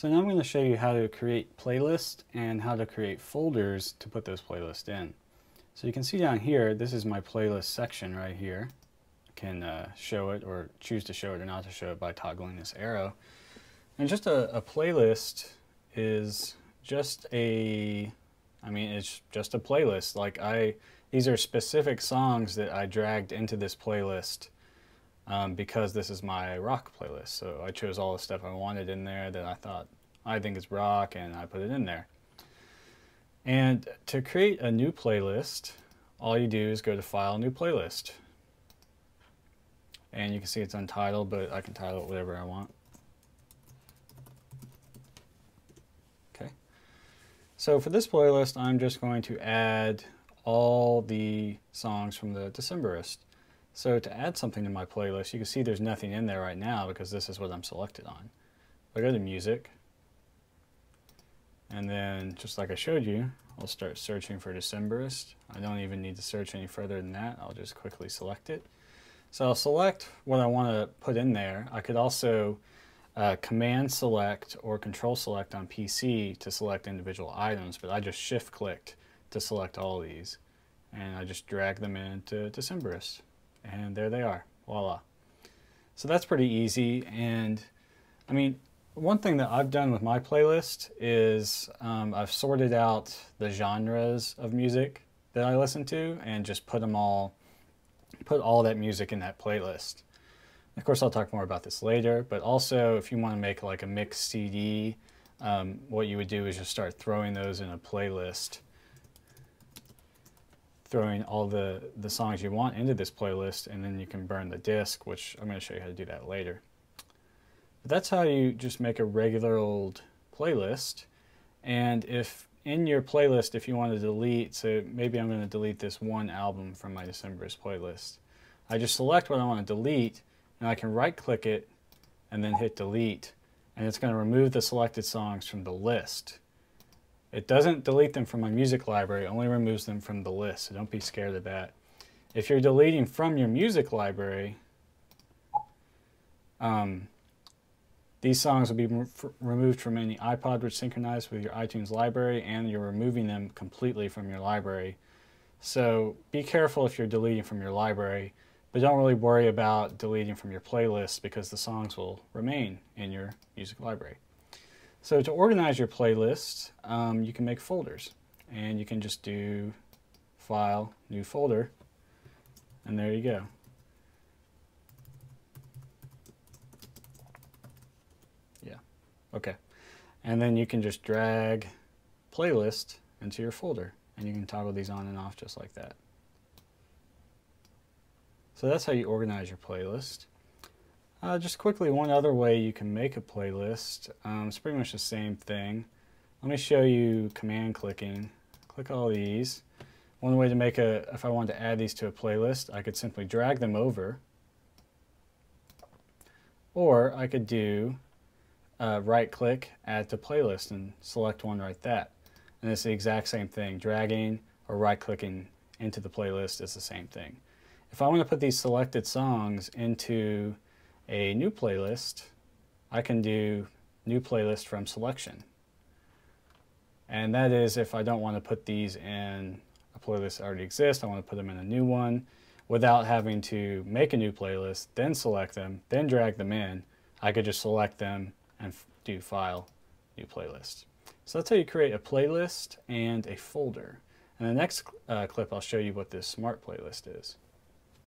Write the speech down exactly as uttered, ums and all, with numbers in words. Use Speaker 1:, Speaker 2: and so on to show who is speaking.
Speaker 1: So now I'm going to show you how to create playlists and how to create folders to put those playlists in. So you can see down here, this is my playlist section right here. I can uh, show it or choose to show it or not to show it by toggling this arrow. And just a, a playlist is just a, I mean, it's just a playlist. Like I, these are specific songs that I dragged into this playlist um, because this is my rock playlist. So I chose all the stuff I wanted in there that I thought I think is rock, and I put it in there. And to create a new playlist, all you do is go to File, New Playlist. And you can see it's untitled, but I can title it whatever I want. Okay. So for this playlist, I'm just going to add all the songs from the Decemberist. So to add something to my playlist, you can see there's nothing in there right now because this is what I'm selected on. I go to Music, and then just like I showed you, I'll start searching for Decemberist. I don't even need to search any further than that. I'll just quickly select it. So I'll select what I want to put in there. I could also uh, Command Select or Control Select on P C to select individual items, but I just Shift clicked to select all these. And I just drag them into Decemberist. And there they are. Voila. So that's pretty easy. And I mean, one thing that I've done with my playlist is um, I've sorted out the genres of music that I listen to and just put them all, put all that music in that playlist. Of course, I'll talk more about this later, but also if you want to make like a mixed C D, um, what you would do is just start throwing those in a playlist, throwing all the, the songs you want into this playlist, and then you can burn the disc, which I'm going to show you how to do that later. But that's how you just make a regular old playlist. And if in your playlist, if you want to delete, so maybe I'm going to delete this one album from my Decemberist playlist. I just select what I want to delete, and I can right click it and then hit delete, and it's going to remove the selected songs from the list. It doesn't delete them from my music library, it only removes them from the list, so don't be scared of that. If you're deleting from your music library, um, these songs will be removed from any iPod which synchronized with your iTunes library, and you're removing them completely from your library. So be careful if you're deleting from your library, but don't really worry about deleting from your playlist because the songs will remain in your music library. So to organize your playlist, um, you can make folders, and you can just do File, New Folder, and there you go. Yeah, okay. And then you can just drag Playlist into your folder, and you can toggle these on and off just like that. So that's how you organize your playlist. Uh, just quickly, one other way you can make a playlist. Um, it's pretty much the same thing. Let me show you command clicking. Click all these. One way to make a, if I wanted to add these to a playlist, I could simply drag them over. Or I could do uh, right click, add to playlist, and select one right that. And it's the exact same thing. Dragging or right clicking into the playlist is the same thing. If I want to put these selected songs into a new playlist, I can do new playlist from selection. And that is if I don't want to put these in a playlist that already exists, I want to put them in a new one without having to make a new playlist, then select them, then drag them in. I could just select them and do File, New Playlist. So that's how you create a playlist and a folder. In the next uh, clip, I'll show you what this smart playlist is.